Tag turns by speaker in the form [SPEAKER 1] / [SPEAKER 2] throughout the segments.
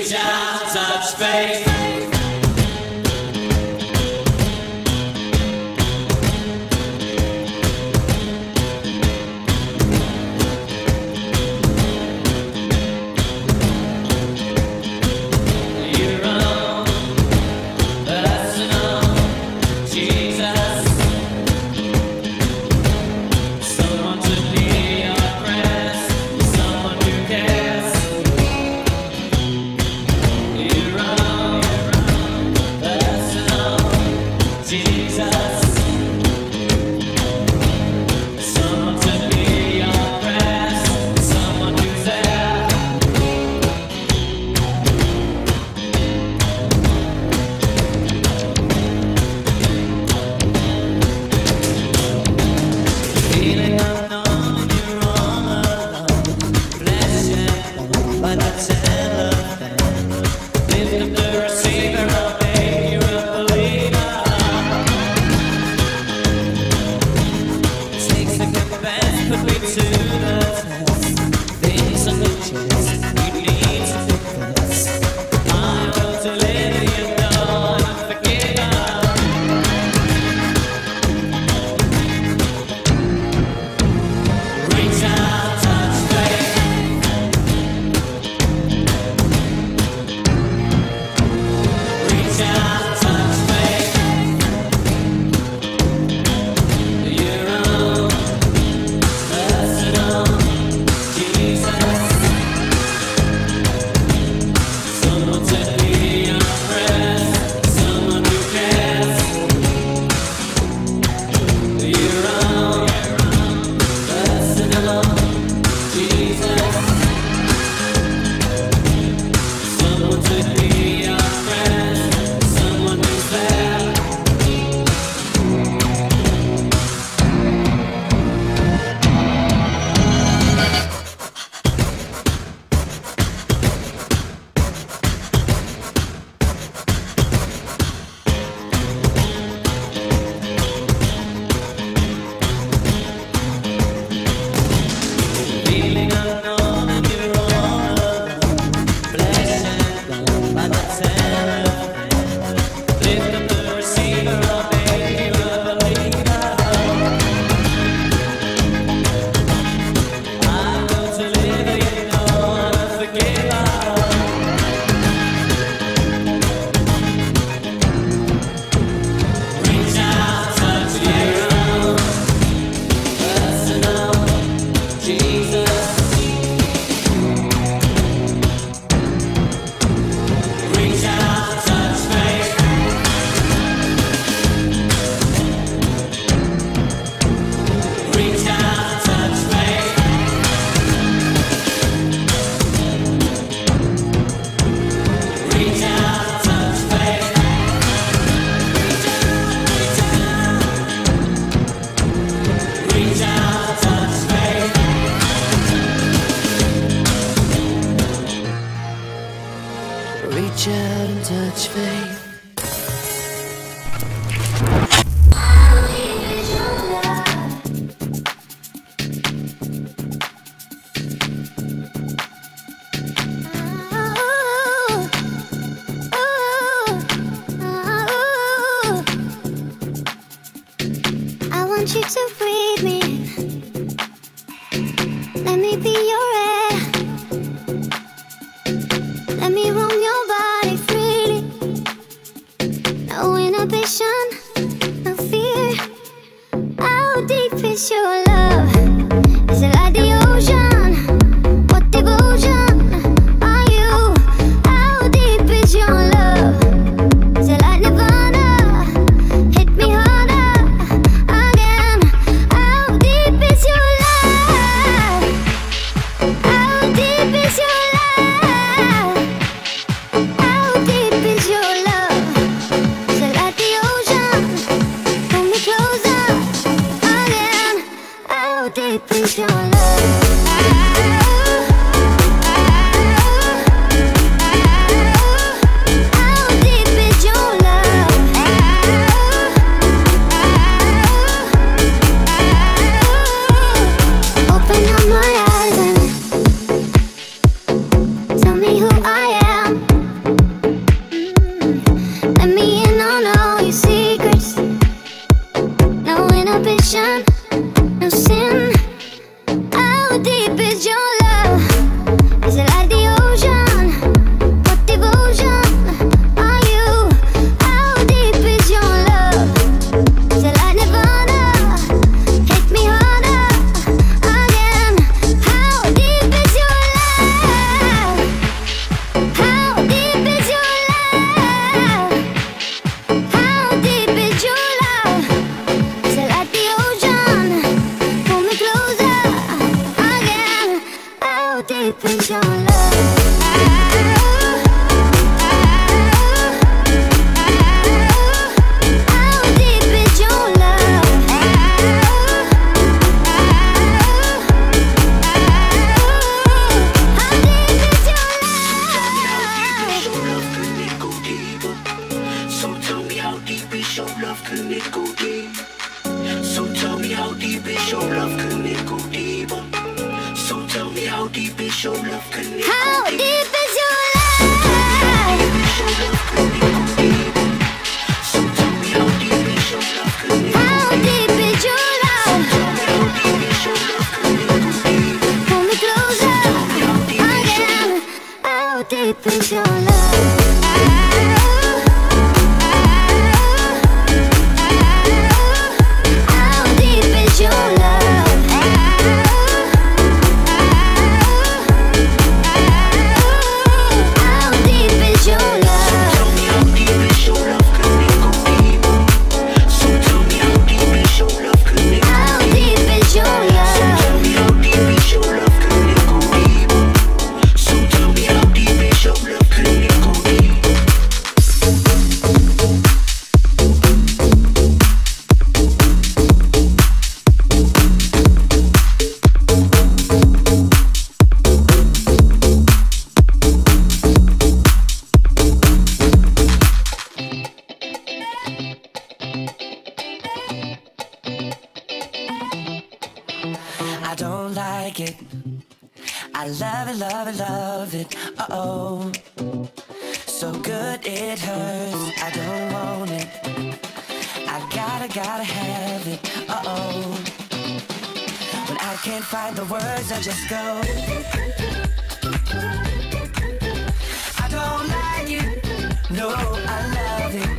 [SPEAKER 1] Reach out, touch faith.
[SPEAKER 2] Reach out and touch faith.
[SPEAKER 3] I want you to breathe me. Let me be your air. Let me roam your body freely. No inhibition, no fear. How deep is your love? Is it like the ocean? What devotion are you? How deep is your love? Is it like Nirvana? Hit me harder again. How deep is your love? How deep is your love? How deep is your love? Is it like the ocean? Pull me closer again. How deep is your love? How deep is your love? Pull me closer again. How deep is your love?
[SPEAKER 2] I don't like it. I love it, love it, love it. Uh-oh. So good it hurts. I don't want it. I gotta have it. Uh-oh. When I can't find the words, I just go. I don't like it. No, I love it.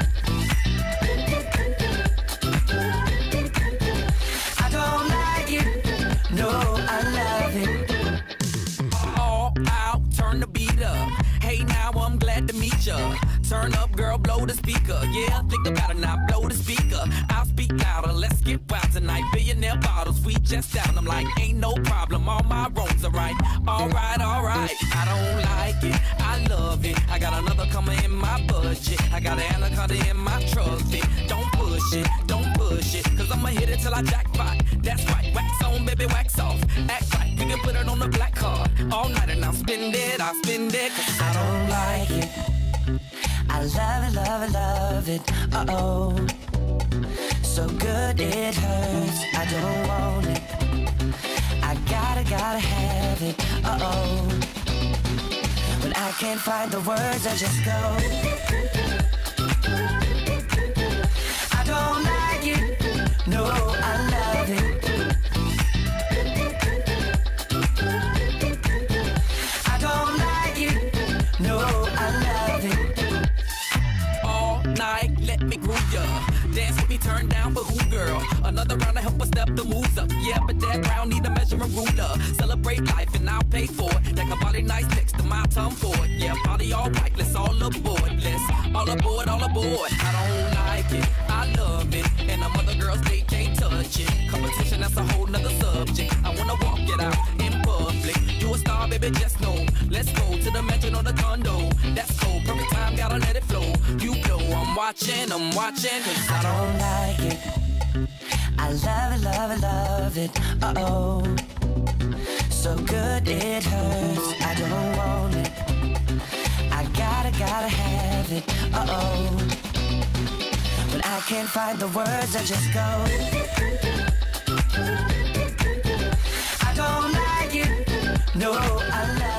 [SPEAKER 2] No, I love it.
[SPEAKER 4] All out, turn the beat up. Hey, now I'm glad to meet ya. Turn up, girl, blow the speaker. Yeah, think about it now, blow the speaker. I'll speak louder, let's get wild tonight. Billionaire bottles, we just down. I'm like, ain't no problem, all my wrongs are right. Alright, alright, I don't like it, I love it. I got another coming in my budget. I got an anaconda in my trusty. Don't push it, cause I'ma hit it till I jackpot. That's right, wax on, baby, wax off. Act right, we can put it on the black card. All night and I'll spend it, cause
[SPEAKER 2] I don't like it. I love it, love it, love it. Uh-oh. So good it hurts. I don't want it. I gotta have it. Uh-oh. When I can't find the words, I just go. I don't like it. No, I love it. I don't like it. No, I love it.
[SPEAKER 4] all night, let me groove ya. Dance with me, turn down for who, girl? Another round to help us step the moves up. Yeah, but that round need a measuring ruler. Celebrate life and I'll pay for it. That body nice next to my tongue for it. Yeah, body all right, let's all aboard. Let's all aboard, all aboard. I don't like it, I love it. And them other girls, they can't touch it. Competition, that's a whole nother subject. I wanna walk it out in public. You a star, baby, just know. Let's go to the mansion or the condo. That's cool, perfect time, gotta let it flow. You know I'm watching, cause
[SPEAKER 2] I don't like it. I love it, love it, love it. Uh-oh. So good it hurts. I don't want it. I gotta have it. Uh-oh. When I can't find the words, I just go. I don't like it. No, I love it.